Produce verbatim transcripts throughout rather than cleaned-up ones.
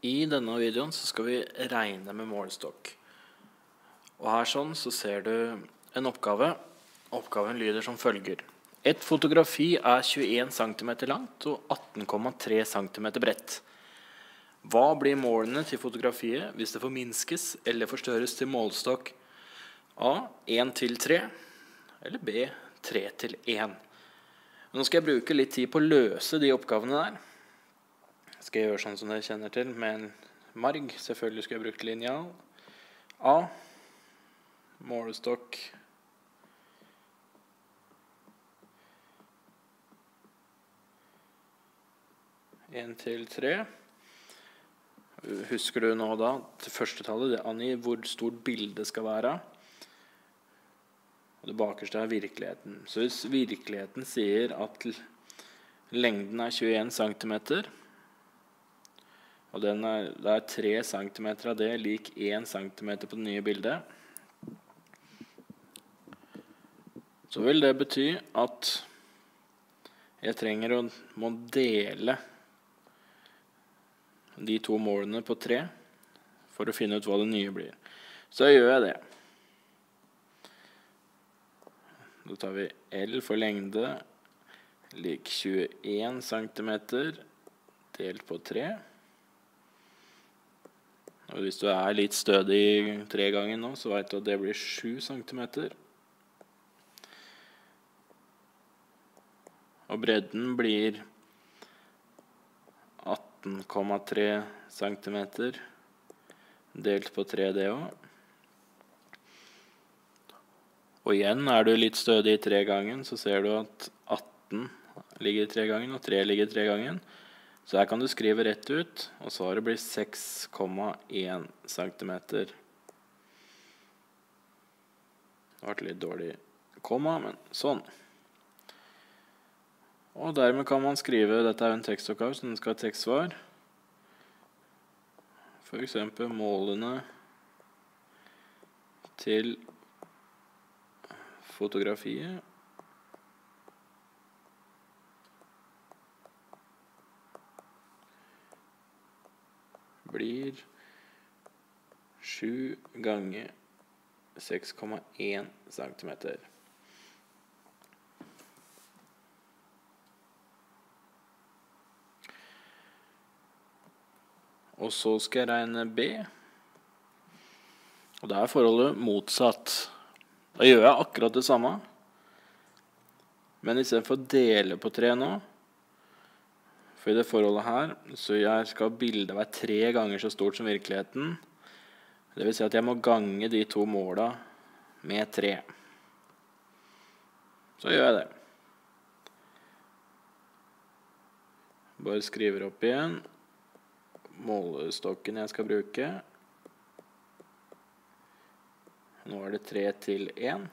I denne videoen så skal vi regne med målestokk. Og her sånn så ser du en oppgave. Oppgaven lyder som følger. Et fotografi er tjueen centimeter langt og atten komma tre centimeter bredt. Hva blir målene til fotografiet hvis det forminskes eller forstørres til målestokk A, en til tre, eller B, tre til en? Nå skal jeg bruke litt tid på å løse de oppgavene der. Skal jeg gjøre sånn som dere kjenner til, med en marg. Selvfølgelig skal jeg bruke linjal. A, målestokk. en til tre. Husker du nå da, til første tallet, det angir hvor stort bildet skal være. Og det bakerste er virkeligheten. Så hvis virkeligheten sier at lengden er tjueen centimeter, og den er, det er tre centimeter av det lik en centimeter på det nye bildet, så vil det bety at jeg trenger å må dele de to målene på tre for å finne ut hva det nye blir. Så gjør jeg det. Da tar vi L for lengde lik tjueen centimeter delt på tre. Og hvis du er litt stødig i tre ganger nå, så vet du at det blir sju centimeter. Og bredden blir atten komma tre centimeter delt på tre det også. Og igjen er du litt stødig i tre gangen, så ser du at atten ligger i tre gangen, og tre ligger i tre gangen. Så her kan du skrive rett ut, og svaret blir seks komma en centimeter. Det ble litt dårlig komma, men sånn. Og dermed kan man skrive, dette er en tekstoppgave, så den skal ha tekstsvar. For eksempel målene til fotografiet blir sju ganger seks komma en centimeter. Og så skal jeg regne B. Og da er forholdet motsatt. Da gjør jeg akkurat det samme. Men i stedet for å dele på tre nå, for i det forholdet her, så jeg skal bildet være tre ganger så stort som virkeligheten. Det vil si at jeg må gange de to målene med tre. Så gjør jeg det. Bare skriver opp igjen målestokken jeg skal bruke. Nå er det tre til en.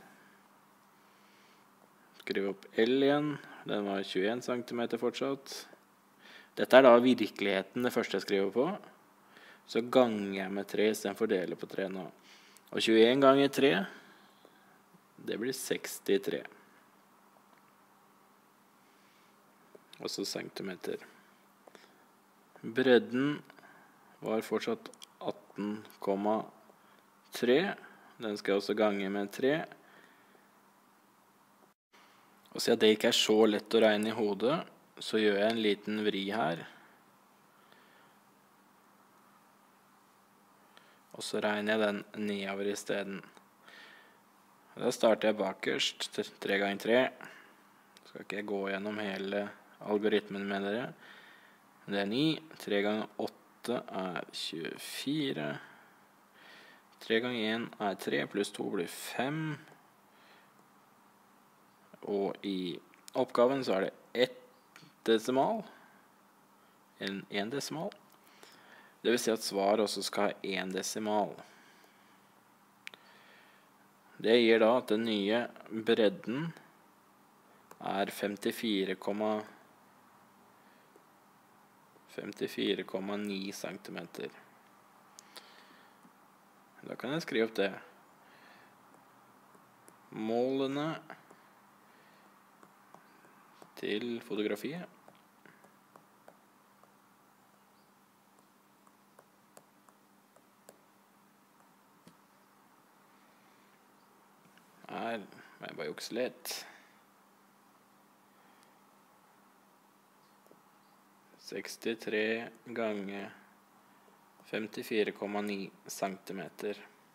Skriv opp L igjen. Den var tjueen centimeter fortsatt. Dette er da virkeligheten det første jeg skriver på. Så ganger jeg med tre i stedet for å dele på tre nå. Og tjueen ganger tre, det blir sekstitre. Og så centimeter. Bredden var fortsatt atten komma tre. Den skal jeg også gange med tre. Og siden det ikke er så lett å regne i hodet, så gjør jeg en liten vri her. Og så regner jeg den nedover i stedet. Da starter jeg bakerst, tre ganger tre. Skal ikke jeg gå gjennom hele algoritmen med dere. Det er ni. tre ganger åtte er tjuefire. tre ganger en er tre, pluss to blir fem. Og i oppgaven så er det ett desimal. En, en desimal. Det vil si at svar også skal ha en desimal. Det gir da at den nye bredden er femtifire komma ni centimeter. Da kan jeg skrive opp det. Målene til fotografiet jukse litt. sekstitre ganger femtifire komma ni centimeter.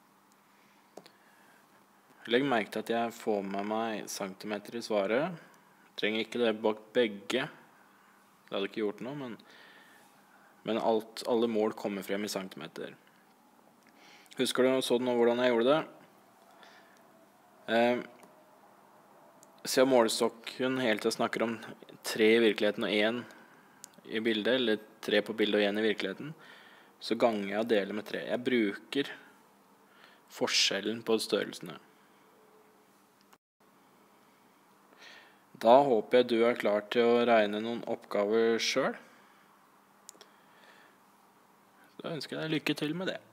Legg merke til at jeg får med meg centimeter i svaret. Trenger ikke det bak begge. Det hadde ikke gjort noe, men, men alt, alle mål kommer frem i centimeter. Husker du sånn hvordan jeg gjorde det? Eh, siden målestokken hele tiden snakker om tre i virkeligheten og én i bildet, eller tre på bildet og én i virkeligheten, så ganger jeg og deler med tre. Jeg bruker forskjellen på størrelsene. Da håper jeg du er klar til å regne noen oppgaver selv. Da ønsker jeg deg lykke til med det.